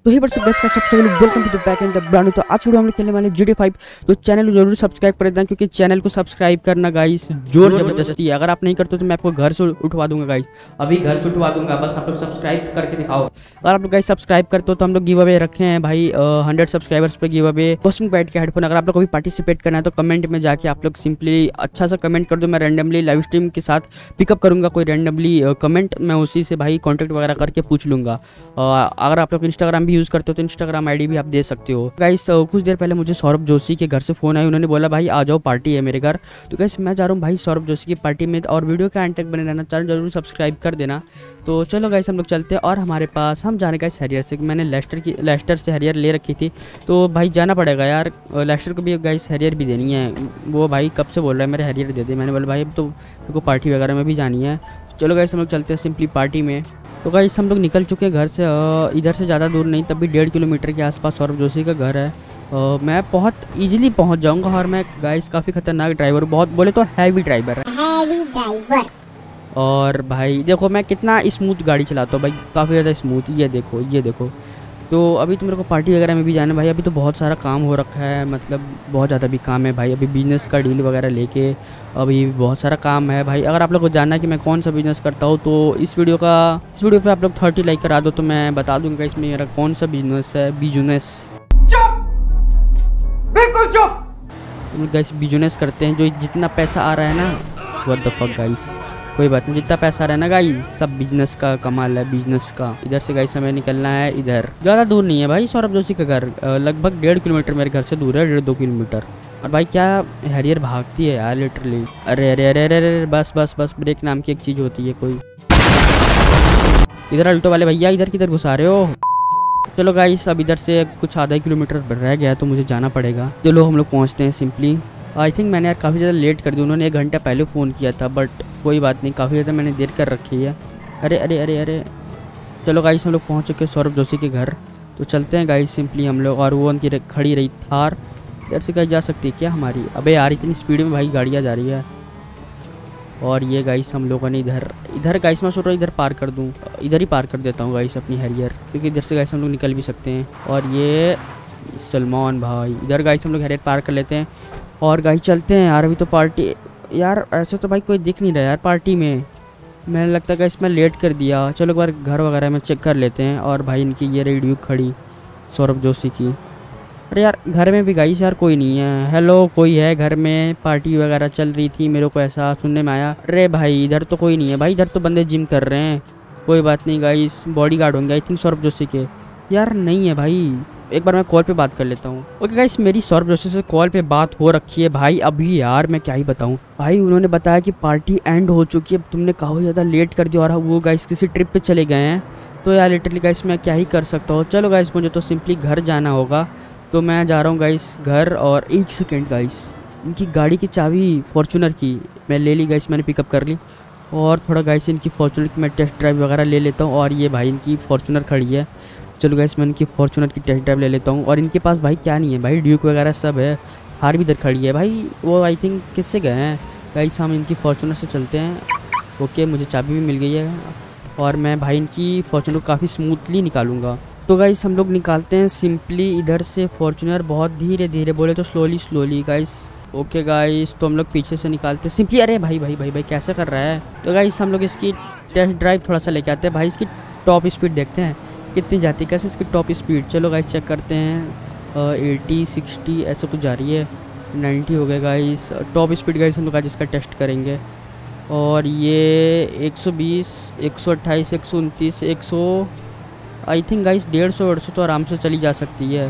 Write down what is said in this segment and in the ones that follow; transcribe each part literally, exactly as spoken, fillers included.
तो ही बस बेस्ट का सबसे पहले welcome to the back end the brand. तो आज वीडियो हम लोग खेलने वाले जी टी फाइव। तो चैनल को जरूर सब्सक्राइब कर देना, क्योंकि चैनल को सब्सक्राइब करना गाइस जोर जबरदस्ती है। अगर आप नहीं करते तो मैं आपको घर से उठवा दूंगा गाइस, अभी घर से उठवा दूंगा। बस आप लोग सब्सक्राइब करके दिखाओ। अगर आप लोग गाइस सब्सक्राइब करते हो तो हम लोग गिव अवे रखे हैं भाई, हंड्रेड सब्सक्राइबर्स पे गिव अवे कॉस्मिक बैट के हेडफोन। अगर आप लोग को भी पार्टिसिपेट करना है तो कमेंट में जाके आप लोग सिंपली अच्छा सा कमेंट कर दो। मैं रैंडमली लाइव स्ट्रीम के साथ पिकअप करूंगा कोई रैंडमली कमेंट, मैं उसी से भाई कॉन्टैक्ट वगैरह करके पूछ लूंगा। अगर आप लोग इंस्टाग्राम भी यूज़ करते हो तो इंस्टाग्राम आईडी भी आप दे सकते हो गाइस। कुछ देर पहले मुझे सौरभ जोशी के घर से फ़ोन आया, उन्होंने बोला भाई आ जाओ पार्टी है मेरे घर। तो गाइस मैं जा रहा हूँ भाई सौरभ जोशी की पार्टी में। और वीडियो का एंड तक बने रहना, चैनल जरूर सब्सक्राइब कर देना। तो चलो गाइस हम लोग चलते हैं। और हमारे पास हम जाने का हैरियर से, मैंने लेस्टर की लेस्टर से हैरियर ले रखी थी, तो भाई जाना पड़ेगा यार। लेस्टर को भी गाइस हैरियर भी देनी है। वो भाई कब से बोल रहा है मेरे हैरियर दे दे। मैंने बोला भाई अब तो मेरे को पार्टी वगैरह में भी जानी है। चलो गाइस हम लोग चलते हैं सिंपली पार्टी में। तो गाइस हम लोग निकल चुके हैं घर से, इधर से ज़्यादा दूर नहीं, तब भी डेढ़ किलोमीटर के आसपास सौरभ जोशी का घर है। आ, मैं बहुत इजीली पहुंच जाऊंगा। और मैं गाइस काफ़ी खतरनाक ड्राइवर, बहुत बोले तो हैवी ड्राइवर है। Heavy driver. और भाई देखो मैं कितना स्मूथ गाड़ी चलाता हूँ भाई, काफ़ी ज़्यादा स्मूथ। ये देखो ये देखो। तो अभी तो मेरे को पार्टी वगैरह में भी जाना है भाई। अभी तो बहुत सारा काम हो रखा है, मतलब बहुत ज़्यादा भी काम है भाई। अभी बिज़नेस का डील वगैरह लेके अभी बहुत सारा काम है भाई। अगर आप लोग को जानना है कि मैं कौन सा बिज़नेस करता हूँ तो इस वीडियो का इस वीडियो पे आप लोग थर्टी लाइक करा दो तो मैं बता दूंगा इसमें मेरा कौन सा बिजनेस है। बिजनेस चुप, बिल्कुल चुप। हम लोग गाइस बिजनेस करते हैं, जो जितना पैसा आ रहा है ना, व्हाट द फक गाइस, कोई बात नहीं, जितना पैसा रहा है ना गाइस सब बिजनेस का कमाल है, बिजनेस का। इधर से गाइस हमें निकलना है इधर, ज़्यादा दूर नहीं है भाई सौरभ जोशी का घर, लगभग डेढ़ किलोमीटर मेरे घर से दूर है, डेढ़ दो किलोमीटर। और भाई क्या हैरियर भागती है यार लिटरली। अरे अरे अरे अरे अरे बस बस बस, ब्रेक नाम की एक चीज़ होती है कोई। इधर अल्टो वाले भैया इधर किधर घुसा रहे हो। चलो गाइस अब इधर से कुछ आधा किलोमीटर रह गया तो मुझे जाना पड़ेगा। चलो हम लोग पहुँचते हैं सिंपली। आई थिंक मैंने यार काफ़ी ज़्यादा लेट कर दी, उन्होंने एक घंटा पहले फ़ोन किया था, बट कोई बात नहीं, काफ़ी ज़्यादा मैंने देर कर रखी है। अरे अरे अरे अरे चलो गाइस हम लोग पहुँच चुके हैं सौरभ जोशी के घर। तो चलते हैं गाइस सिंपली हम लोग। और वो उनकी खड़ी रही थार, इधर से गाइस जा सकती है क्या हमारी? अबे यार इतनी स्पीड में भाई गाड़ियाँ जा रही है। और ये गाइस हम लोगों ने इधर इधर गाइस मैं सोच रहा हूँ इधर पार कर दूँ, इधर ही पार कर देता हूँ गाइस अपनी हैरियर, क्योंकि इधर से गाइस हम लोग निकल भी सकते हैं। और ये सलमान भाई इधर गाइस हम लोग हैरियर पार कर लेते हैं। और गाइस चलते हैं यार, अभी तो पार्टी यार ऐसे तो भाई कोई दिख नहीं रहा यार पार्टी में। मैंने लगता है गाइस मैं लेट कर दिया। चलो एक बार घर वगैरह में चेक कर लेते हैं। और भाई इनकी ये रही ड्यूक खड़ी सौरभ जोशी की। अरे यार घर में भी गाइस यार कोई नहीं है। हेलो कोई है घर में? पार्टी वगैरह चल रही थी, मेरे को ऐसा सुनने में आया। अरे भाई इधर तो कोई नहीं है भाई, इधर तो बंदे जिम कर रहे हैं। कोई बात नहीं गाइस, बॉडी गार्ड होंगे आई थिंक सौरभ जोशी के। यार नहीं है भाई, एक बार मैं कॉल पे बात कर लेता हूँ। ओके गाइस मेरी सौरभ जोशी से कॉल पे बात हो रखी है भाई अभी। यार मैं क्या ही बताऊँ भाई, उन्होंने बताया कि पार्टी एंड हो चुकी है, तुमने काफ़ी ज़्यादा लेट कर दिया और वो गाइस किसी ट्रिप पे चले गए हैं। तो यार लिटरली गाइस मैं क्या ही कर सकता हूँ। चलो गाइस मुझे तो सिंपली घर जाना होगा, तो मैं जा रहा हूँ गाइस घर। और एक सेकेंड गाइस, इनकी गाड़ी की चाबी फॉर्चूनर की मैं ले ली गाइस, मैंने पिकअप कर ली। और थोड़ा गाइस इनकी फॉर्चूनर की मैं टेस्ट ड्राइव वगैरह ले लेता हूँ। और ये भाई इनकी फॉर्चूनर खड़ी है, चलो गाइस मैं इनकी फॉर्चूनर की टेस्ट ड्राइव ले लेता हूँ। और इनके पास भाई क्या नहीं है भाई, ड्यूक वगैरह सब है। हार भी इधर खड़ी है भाई, वो आई थिंक किससे गए हैं गाइस। हम इनकी फॉर्चूनर से चलते हैं। ओके मुझे चाबी भी मिल गई है और मैं भाई इनकी फॉर्चूनर काफ़ी स्मूथली निकालूंगा। तो गाइस हम लोग निकालते हैं सिंपली इधर से फॉर्चूनर, बहुत धीरे धीरे, बोले तो slowly slowly guys. Okay guys तो हम लोग पीछे से निकालते हैं सिंपली। अरे भाई भाई भाई भाई कैसे कर रहा है। तो गाइस हम लोग इसकी टेस्ट ड्राइव थोड़ा सा लेके आते हैं भाई, इसकी टॉप स्पीड देखते हैं कितनी जाती है, कैसे इसकी टॉप स्पीड। चलो गाइस चेक करते हैं, एटी सिक्सटी ऐसे कुछ जा रही है, नाइन्टी हो गया गाइस टॉप स्पीड गाइस। हम लोग आज इसका टेस्ट करेंगे। और ये एक सौ बीस, एक सौ अट्ठाईस, एक सौ उनतीस, एक सौ आई थिंक गाइस डेढ़ सौ डेढ़ सौ तो आराम से चली जा सकती है,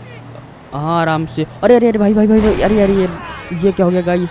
हाँ आराम से। अरे अरे अरे भाई भाई भाई भाई अरे अरे ये ये क्या हो गया गाइस।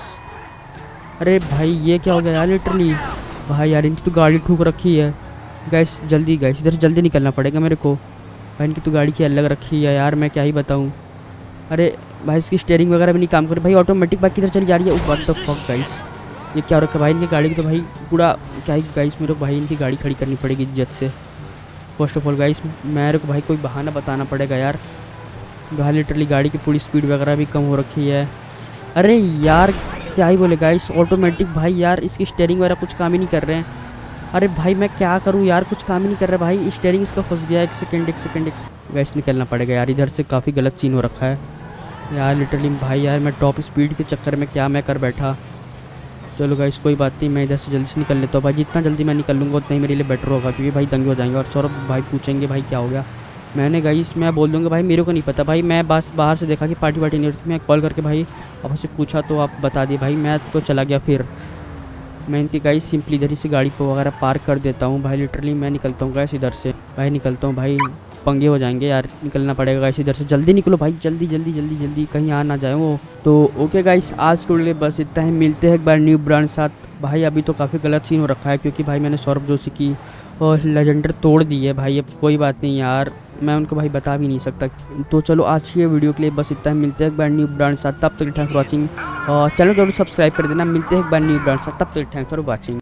अरे भाई ये क्या हो गया यार लिटरली भाई, यार इनकी तो गाड़ी ठुक रखी है गाइस। जल्दी गाइस इधर से जल्दी निकलना पड़ेगा मेरे को भाई, इनकी तो गाड़ी की अलग रखी है यार, मैं क्या ही बताऊँ। अरे भाई इसकी स्टीयरिंग वगैरह भी नहीं काम कर रही भाई, ऑटोमेटिक बाइक किधर चली जा रही है। व्हाट द फक गाइस, ये क्या हो रखा है भाई इनकी गाड़ी की। तो भाई पूरा क्या ही गाइस, मेरे को भाई इनकी गाड़ी खड़ी करनी पड़ेगी इज्जत से। फर्स्ट ऑफ ऑल गाइस मेरे को भाई कोई बहाना बताना पड़ेगा यार, भाई लिटरली गाड़ी की पूरी स्पीड वगैरह भी कम हो रखी है। अरे यार क्या ही बोले गाइस, ऑटोमेटिक भाई यार इसकी स्टीयरिंग वगैरह कुछ काम ही नहीं कर रहे हैं। अरे भाई मैं क्या करूँ यार, कुछ काम ही नहीं कर रहा भाई, स्टीयरिंग इसका फंस गया। एक सेकंड एक सेकंड एक गैस निकलना पड़ेगा यार, इधर से काफ़ी गलत सीन हो रखा है यार लिटरली भाई। यार मैं टॉप स्पीड के चक्कर में क्या मैं कर बैठा। चलो गाइस कोई बात नहीं, मैं इधर से जल्दी से निकल लेता हूँ भाई। जितना जल्दी मैं निकल लूँगा उतना ही मेरे लिए बेटर होगा, क्योंकि भाई दंगे हो जाएंगे और सौरभ भाई पूछेंगे भाई क्या हो गया। मैंने गाइस मैं बोल दूँगा भाई मेरे को नहीं पता भाई, मैं बस बाहर से देखा कि पार्टी वार्टी नहीं होती। मैं कॉल करके भाई आपसे पूछा तो आप बता दिए भाई, मैं तो चला गया। फिर मैं इनकी गाइस सिंपली इधर ही से गाड़ी को वगैरह पार्क कर देता हूँ भाई। लिटरली मैं निकलता हूँ गाइस इधर से भाई, निकलता हूँ भाई, पंगे हो जाएंगे यार। निकलना पड़ेगा गाइस इधर से, जल्दी निकलो भाई, जल्दी जल्दी जल्दी जल्दी, कहीं आ ना जाए वो। तो ओके गाइस आज के लिए बस इतना ही, मिलते हैं एक बार न्यू ब्रांड साथ भाई। अभी तो काफ़ी गलत सीन हो रखा है, क्योंकि भाई मैंने सौरभ जोशी की और लेजेंडर तोड़ दी है भाई। अब कोई बात नहीं यार, मैं उनको भाई बता भी नहीं सकता। तो चलो आज की वीडियो के लिए बस इतना ही, मिलते हैं एक बार न्यू ब्रांड साथ। तब तक थैंक्स फॉर वॉचिंग और चैनल को जरूर सब्सक्राइब कर देना। मिलते हैं एक बार न्यू ब्रांड साथ, तब तक थैंक्स फॉर वॉचिंग।